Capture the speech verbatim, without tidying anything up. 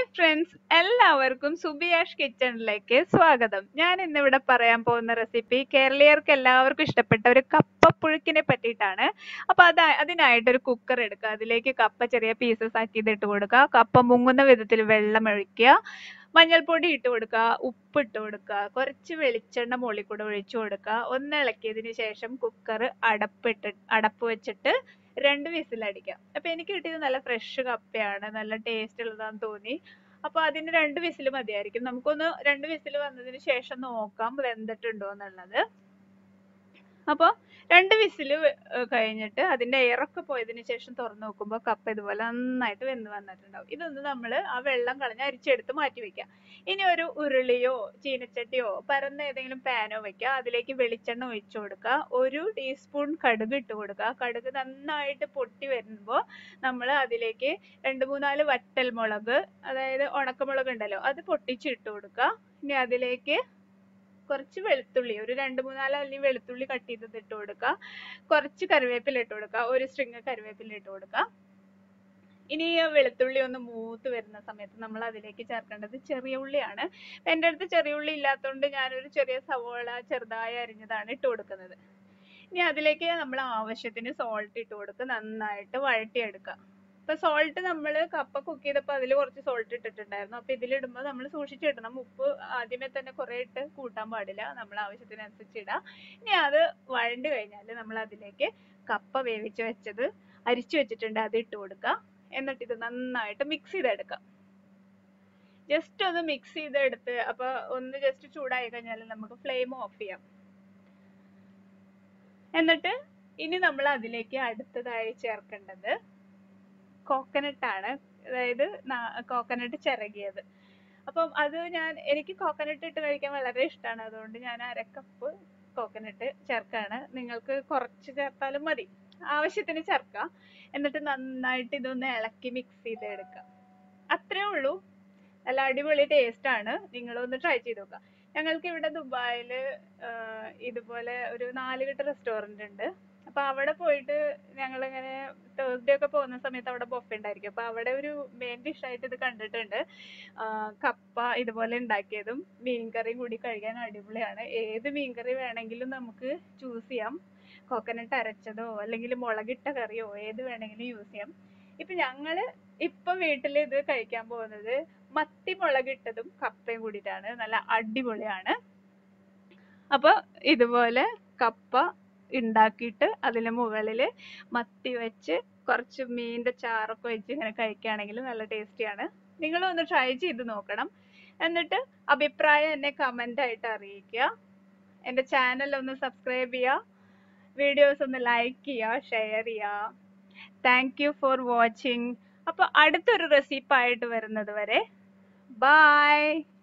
Friends, എല്ലാവർക്കും സുബിയാഷ് കിച്ചണിലേക്ക് സ്വാഗതം. ഞാൻ ഇന്നിവിടെ പറയാൻ പോകുന്ന റെസിപ്പി കേരളീയർക്ക് എല്ലാവർക്കും ഇഷ്ടപ്പെട്ട ഒരു കപ്പപ്പുഴുക്കിനെ പറ്റിയിട്ടാണ്. അപ്പൊ അത് അതിനായിട്ട് ഒരു കുക്കർ എടുക്കുക, അതിലേക്ക് കപ്പ ചെറിയ പീസസ് ആക്കി ഇട്ട് കൊടുക്കുക, കപ്പ മുങ്ങുന്ന വിധത്തിൽ വെള്ളം ഒഴിക്കുക, മഞ്ഞൾപ്പൊടി ഇട്ട് കൊടുക്കുക, ഉപ്പ് ഇട്ട് കൊടുക്കുക, കുറച്ച് വെളിച്ചെണ്ണ മുകളിൽ കൂടെ ഒഴിച്ചു കൊടുക്കുക. ഒന്ന് ഇളക്കിയതിന് ശേഷം കുക്കർ അടപ്പിട്ട് അടപ്പ് വെച്ചിട്ട് രണ്ട് വിസിൽ അടിക്കാം. അപ്പൊ എനിക്ക് കിട്ടിയത് നല്ല ഫ്രഷ് കപ്പയാണ്, നല്ല ടേസ്റ്റ് ഉള്ളതാന്ന് തോന്നി. അപ്പൊ അതിന് രണ്ട് വിസിൽ മതിയായിരിക്കും. നമുക്കൊന്ന് രണ്ട് വിസിൽ വന്നതിന് ശേഷം നോക്കാം വെന്തിട്ടുണ്ടോ എന്നുള്ളത്. അപ്പൊ രണ്ട് വിസിൽ കഴിഞ്ഞിട്ട് അതിന്റെ എയറൊക്കെ പോയതിന് ശേഷം തുറന്നു നോക്കുമ്പോൾ കപ്പ ഇതുപോലെ നന്നായിട്ട് വെന്ത് വന്നിട്ടുണ്ടാവും. ഇതൊന്ന് നമ്മൾ ആ വെള്ളം കളഞ്ഞ് അരിച്ചെടുത്ത് മാറ്റി വെക്കാം. ഇനി ഒരു ഉരുളിയോ ചീനച്ചട്ടിയോ പരന്ന ഏതെങ്കിലും പാനോ വെക്കുക. അതിലേക്ക് വെളിച്ചെണ്ണ ഒഴിച്ചു കൊടുക്കുക. ഒരു ടീസ്പൂൺ കടുക് ഇട്ട് കൊടുക്കുക. കടുക് നന്നായിട്ട് പൊട്ടി വരുമ്പോൾ നമ്മൾ അതിലേക്ക് രണ്ട് മൂന്നാല് വറ്റൽ മുളക്, അതായത് ഉണക്കമുളക് ഉണ്ടല്ലോ, അത് പൊട്ടിച്ചിട്ട് കൊടുക്കുക. ഇനി അതിലേക്ക് കുറച്ച് വെളുത്തുള്ളി, ഒരു രണ്ട് മൂന്നാല് അല്ലി വെളുത്തുള്ളി കട്ട് ചെയ്തത് ഇട്ട് കൊടുക്കുക. കുറച്ച് കറിവേപ്പില ഇട്ട് കൊടുക്കുക, ഒരു സ്ട്രിങ് കറിവേപ്പില ഇട്ട് കൊടുക്കുക. ഇനി വെളുത്തുള്ളി ഒന്ന് മൂത്ത് വരുന്ന സമയത്ത് നമ്മൾ അതിലേക്ക് ചേർക്കേണ്ടത് ചെറിയ ഉള്ളിയാണ്. എൻ്റെ അടുത്ത് ചെറിയ ഉള്ളി ഇല്ലാത്തതുകൊണ്ട് ഞാനൊരു ചെറിയ സവോള ചെറുതായി അരിഞ്ഞതാണ് ഇട്ട് കൊടുക്കുന്നത്. ഇനി അതിലേക്ക് നമ്മൾ ആവശ്യത്തിന് സോൾട്ട് ഇട്ട് കൊടുക്കുക, നന്നായിട്ട് വഴറ്റിയെടുക്കുക. ഇപ്പൊ സോൾട്ട് നമ്മൾ കപ്പ കുക്ക് ചെയ്തപ്പോൾ അതിൽ കുറച്ച് സോൾട്ട് ഇട്ടിട്ടുണ്ടായിരുന്നു. അപ്പൊ ഇതിലിടുമ്പോൾ നമ്മൾ സൂക്ഷിച്ചിടണം. ഉപ്പ് ആദ്യമേ തന്നെ കുറെ ഇട്ട് കൂട്ടാൻ പാടില്ല, നമ്മൾ ആവശ്യത്തിനനുസരിച്ച് ഇടാം. ഇനി അത് വഴണ്ട് കഴിഞ്ഞാൽ നമ്മൾ അതിലേക്ക് കപ്പ വേവിച്ച് വെച്ചത് അരിച്ചു വെച്ചിട്ടുണ്ട്, അത് ഇട്ട് കൊടുക്കുക. എന്നിട്ട് ഇത് നന്നായിട്ട് മിക്സ് ചെയ്തെടുക്കാം. ജസ്റ്റ് ഒന്ന് മിക്സ് ചെയ്തെടുത്ത് അപ്പൊ ഒന്ന് ജസ്റ്റ് ചൂടായി കഴിഞ്ഞാൽ നമുക്ക് ഫ്ലെയിം ഓഫ് ചെയ്യാം. എന്നിട്ട് ഇനി നമ്മൾ അതിലേക്ക് അടുത്തതായി ചേർക്കേണ്ടത് കോക്കനട്ട് ആണ്, അതായത് കോക്കനട്ട് ചിരകിയത്. അപ്പം അത് ഞാൻ എനിക്ക് കോക്കനട്ട് ഇട്ട് കഴിക്കാൻ വളരെ ഇഷ്ടമാണ്, അതുകൊണ്ട് ഞാൻ അരക്കപ്പ് കോക്കനട്ട് ചേർക്കാണ്. നിങ്ങൾക്ക് കുറച്ച് ചേർത്താലും മതി, ആവശ്യത്തിന് ചേർക്കാം. എന്നിട്ട് നന്നായിട്ട് ഇതൊന്ന് ഇളക്കി മിക്സ് ചെയ്തെടുക്കാം. അത്രേ ഉള്ളൂ. നല്ല അടിപൊളി ടേസ്റ്റ് ആണ്, നിങ്ങളൊന്ന് ട്രൈ ചെയ്ത് നോക്കാം. ഞങ്ങൾക്ക് ഇവിടെ ദുബായിൽ ഇതുപോലെ ഒരു നാലുകെട്ട് റെസ്റ്റോറൻറ്റ് ഉണ്ട്. അപ്പൊ അവിടെ പോയിട്ട് ഞങ്ങൾ ഇങ്ങനെ തേഴ്സ്ഡേ ഒക്കെ പോകുന്ന സമയത്ത് അവിടെ ബൊഫെ ഉണ്ടായിരിക്കും. അപ്പൊ അവിടെ ഒരു മെയിൻ ഡിഷ് ആയിട്ട് ഇത് കണ്ടിട്ടുണ്ട്. കപ്പ ഇതുപോലെ ഉണ്ടാക്കിയതും മീൻകറിയും കൂടി കഴിക്കാൻ അടിപൊളിയാണ്. ഏത് മീൻകറി വേണമെങ്കിലും നമുക്ക് ചൂസ് ചെയ്യാം. കോക്കനട്ട് അരച്ചതോ അല്ലെങ്കിൽ മുളകിട്ട കറിയോ ഏത് വേണമെങ്കിലും യൂസ് ചെയ്യാം. ഇപ്പൊ ഞങ്ങള് ഇപ്പൊ വീട്ടിൽ ഇത് കഴിക്കാൻ പോകുന്നത് മത്തി മുളകിട്ടതും കപ്പയും കൂടിയിട്ടാണ്. നല്ല അടിപൊളിയാണ്. അപ്പൊ ഇതുപോലെ കപ്പ ഉണ്ടാക്കിയിട്ട് അതിന് മുകളിൽ മത്തി വെച്ച് കുറച്ച് മീനിന്റെ ചാറൊക്കെ വെച്ച് ഇങ്ങനെ കഴിക്കുകയാണെങ്കിൽ നല്ല ടേസ്റ്റിയാണ്. നിങ്ങളൊന്ന് ട്രൈ ചെയ്ത് നോക്കണം. എന്നിട്ട് അഭിപ്രായം എന്നെ കമന്റ് ആയിട്ട് അറിയിക്കുക. എൻ്റെ ചാനൽ ഒന്ന് സബ്സ്ക്രൈബ് ചെയ്യുക, വീഡിയോസ് ഒന്ന് ലൈക്ക് ചെയ്യുക, ഷെയർ ചെയ്യുക. Thank you for watching. അപ്പൊ അടുത്തൊരു റെസിപ്പി ആയിട്ട് വരുന്നത് വരെ ബൈ.